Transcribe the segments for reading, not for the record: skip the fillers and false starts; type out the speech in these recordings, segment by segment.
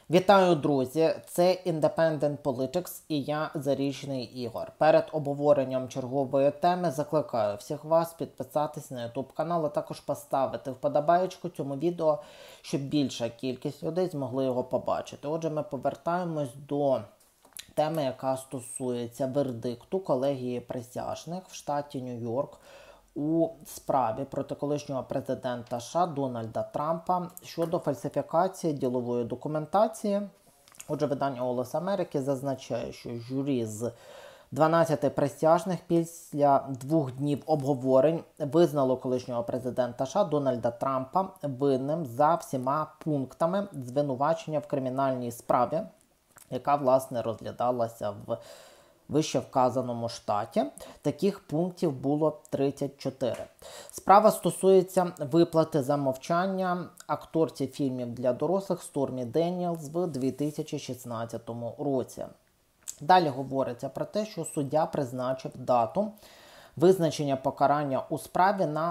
Вітаю, друзі! Це Independent Politics і я, Зарічний Ігор. Перед обговоренням чергової теми закликаю всіх вас підписатись на YouTube канал, а також поставити вподобаєчку цьому відео, щоб більша кількість людей змогли його побачити. Отже, ми повертаємось до теми, яка стосується вердикту колегії присяжних в штаті Нью-Йорк у справі проти колишнього президента США Дональда Трампа щодо фальсифікації ділової документації. Отже, видання «Голос Америки» зазначає, що журі з 12 присяжних після 2 днів обговорень визнало колишнього президента США Дональда Трампа винним за всіма пунктами звинувачення в кримінальній справі, яка, власне, розглядалася в вище вказаному штаті. Таких пунктів було 34. Справа стосується виплати за мовчання акторці фільмів для дорослих Стормі Деніелс в 2016 році. Далі говориться про те, що суддя призначив дату визначення покарання у справі на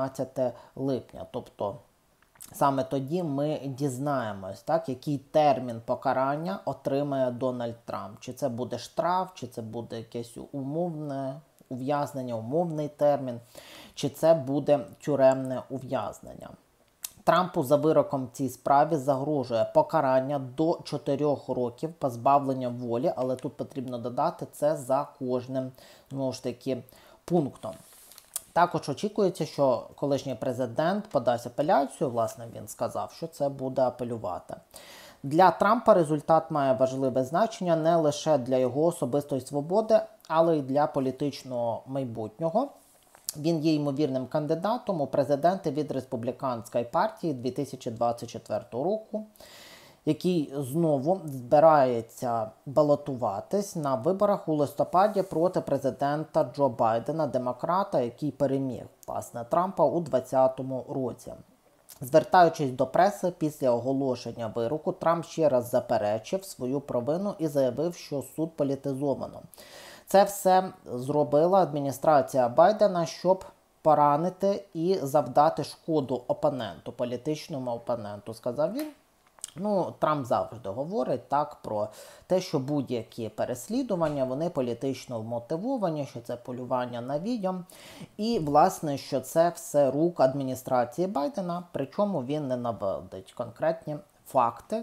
11 липня. Тобто саме тоді ми дізнаємось, який термін покарання отримає Дональд Трамп. Чи це буде штраф, чи це буде якесь умовне ув'язнення, умовний термін, чи це буде тюремне ув'язнення. Трампу за вироком в цій справі загрожує покарання до 4 років позбавлення волі, але тут потрібно додати це за кожним, знову ж таки, пунктом. Також очікується, що колишній президент подасть апеляцію, власне, він сказав, що це буде апелювати. Для Трампа результат має важливе значення не лише для його особистої свободи, але й для політичного майбутнього. Він є ймовірним кандидатом у президенти від республіканської партії 2024 року, який знову збирається балотуватись на виборах у листопаді проти президента Джо Байдена, демократа, який переміг, власне, Трампа у 2020 році. Звертаючись до преси після оголошення вироку, Трамп ще раз заперечив свою провину і заявив, що суд політизовано. Це все зробила адміністрація Байдена, щоб поранити і завдати шкоду опоненту, політичному опоненту, сказав він. Трамп завжди говорить про те, що будь-які переслідування, вони політично вмотивовані, що це полювання на відьом. І, власне, що це все рук адміністрації Байдена, причому він не наводить конкретні факти,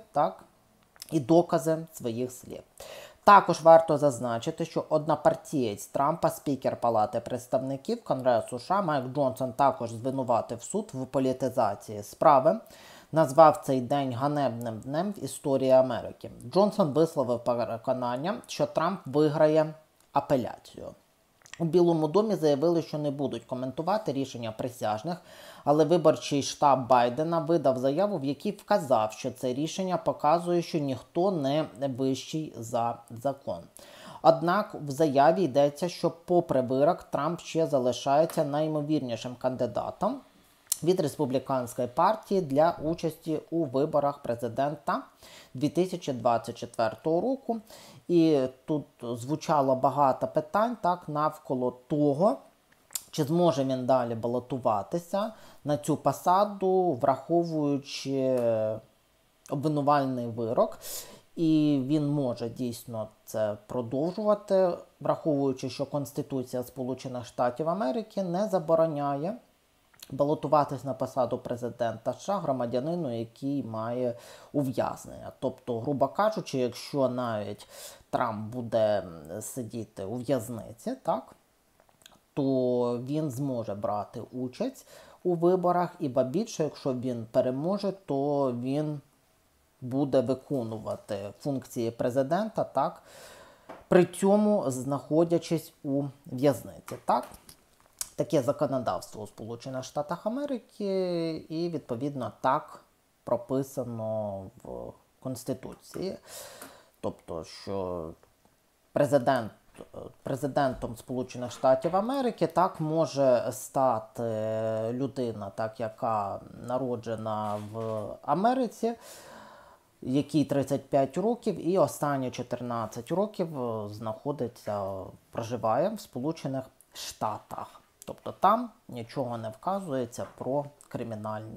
і докази своїх слів. Також варто зазначити, що однопартієць Трампа, спікер Палати представників Конгресу США Майк Джонсон, також звинуватив суд в політизації справи. Назвав цей день ганебним днем в історії Америки. Джонсон висловив переконання, що Трамп виграє апеляцію. У Білому домі заявили, що не будуть коментувати рішення присяжних, але виборчий штаб Байдена видав заяву, в якій вказав, що це рішення показує, що ніхто не вищий за закон. Однак в заяві йдеться, що попри вирок Трамп ще залишається найімовірнішим кандидатом від республіканської партії для участі у виборах президента 2024 року. І тут звучало багато питань навколо того, чи зможе він далі балотуватися на цю посаду, враховуючи обвинувальний вирок. І він може дійсно це продовжувати, враховуючи, що Конституція Сполучених Штатів Америки не забороняє балотуватись на посаду президента США громадянину, який має ув'язнення. Тобто, грубо кажучи, якщо навіть Трамп буде сидіти у в'язниці, то він зможе брати участь у виборах, і більше, якщо він переможе, то він буде виконувати функції президента, при цьому знаходячись у в'язниці. Таке законодавство у Сполучених Штатах Америки і, відповідно, так прописано в Конституції. Тобто, що президентом Сполучених Штатів Америки може стати людина, яка народжена в Америці, якій 35 років і останні 14 років проживає в Сполучених Штатах. Тобто там нічого не вказується про кримінальні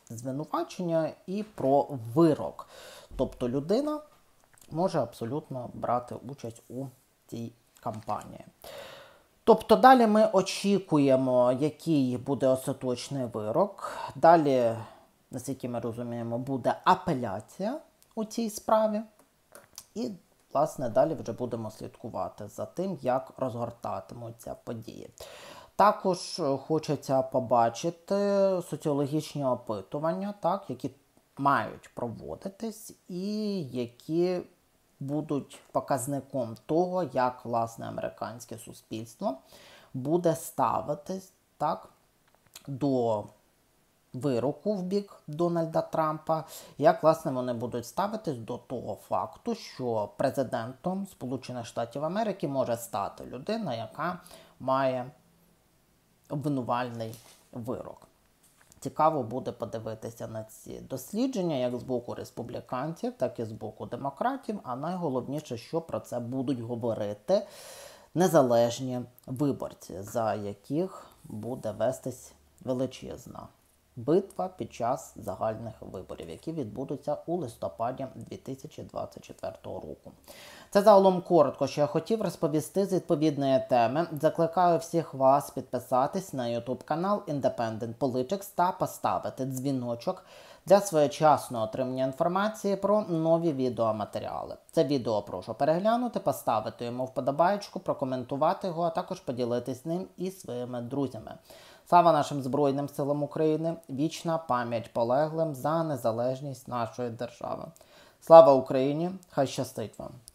звинувачення і про вирок. Тобто людина може абсолютно брати участь у цій кампанії. Тобто далі ми очікуємо, який буде остаточний вирок. Далі, наскільки ми розуміємо, буде апеляція у цій справі. І, власне, далі вже будемо слідкувати за тим, як розгортатимуться події. Також хочеться побачити соціологічні опитування, так, які мають проводитись і які будуть показником того, як, власне, американське суспільство буде ставитись, так, до вироку в бік Дональда Трампа, як, власне, вони будуть ставитись до того факту, що президентом Сполучених Штатів Америки може стати людина, яка має обвинувальний вирок. Цікаво буде подивитися на ці дослідження, як з боку республіканців, так і з боку демократів, а найголовніше, що про це будуть говорити незалежні виборці, за яких буде вестись величезна битва під час загальних виборів, які відбудуться у листопаді 2024 року. Це загалом коротко, що я хотів розповісти з відповідної теми. Закликаю всіх вас підписатись на YouTube канал Independent Politics та поставити дзвіночок для своєчасного отримання інформації про нові відеоматеріали. Це відео прошу переглянути, поставити йому вподобайку, прокоментувати його, а також поділитись ним із своїми друзями. Слава нашим Збройним силам України, вічна пам'ять полеглим за незалежність нашої держави. Слава Україні, хай щастить вам!